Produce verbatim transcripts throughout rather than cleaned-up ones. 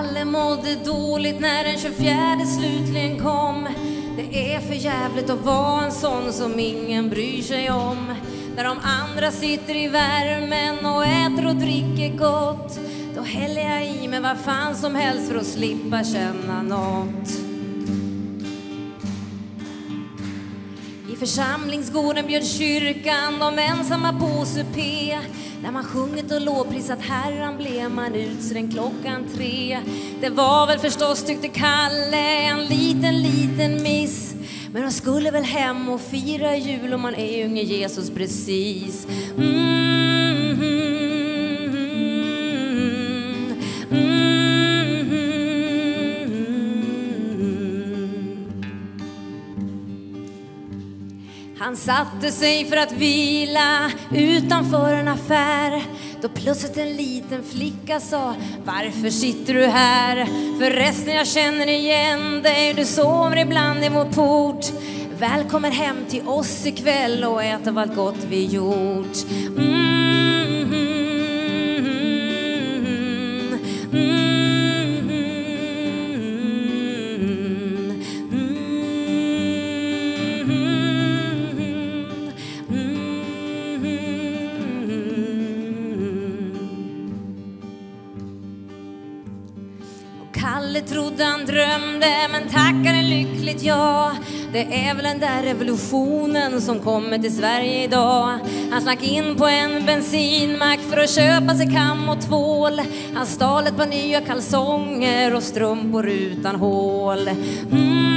Kalle mådde dåligt när den tjugofjärde slutligen kom. Det är för jävligt att vara en sån som ingen bryr sig om. När de andra sitter i värmen och äter och dricker gott, då häller jag i mig vad fan som helst för att slippa känna något. I församlingsgården bjöd kyrkan de ensamma på supé. När man sjungit och lovprisat Herran blev man utsrängd klockan tre. Det var väl förstås, tyckte Kalle, en liten, liten miss. Men de skulle väl hem och fira jul, och man är ju ingen Jesus precis. Mm, mm, mm, mm. Han satte sig för att vila utanför en affär, då plötsligt en liten flicka sa: varför sitter du här? Förresten, jag känner igen dig, du sover ibland i vår port. Välkommen hem till oss ikväll och ät av allt gott vi gjort. Mm, mm, mm, mm. Kalle trodde han drömde, men tackade lyckligt ja. Det är väl den där revolutionen som kommer till Sverige idag. Han slank in på en bensinmack för att köpa sig kam och tvål. Han stal ett par nya kalsonger och strumpor utan hål. Mm.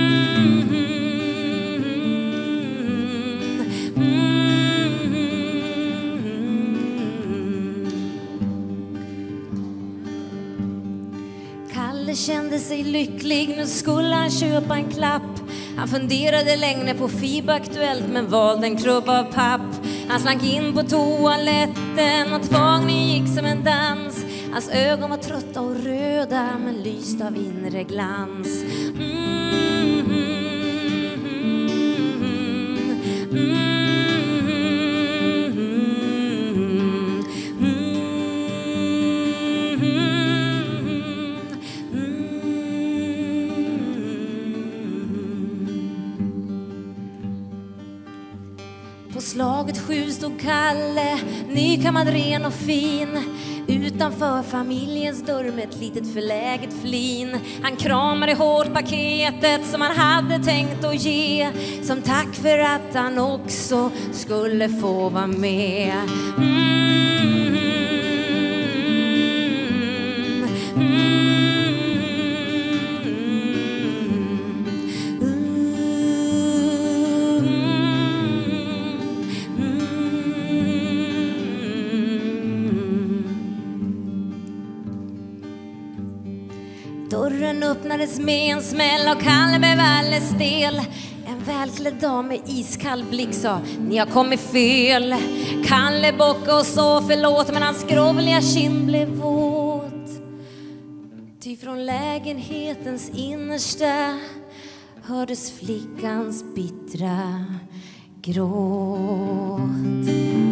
Kalle kände sig lycklig, nu skulle han köpa en klapp. Han funderade länge på FIB Aktuellt, men valde en krubb av papp. Han slank in på toaletten och tvångningen gick som en dans. Hans ögon var trötta och röda, men lyst av inre glans. Mm, mm, mm, mm. På slaget sju stod Kalle, nykammad, ren och fin, utanför familjens dörr med ett litet förläget flin. Han kramade hårt paketet som han hade tänkt att ge, som tack för att han också skulle få vara med. Mm. Dörren öppnades med en smäll och Kalle blev alldeles stel. En välklädd dam med iskall blick sa: ni har kommit fel. Kalle bockade och sa förlåt, men hans skrovliga kind blev våt. Ty från lägenhetens innersta hördes flickans bittra gråt.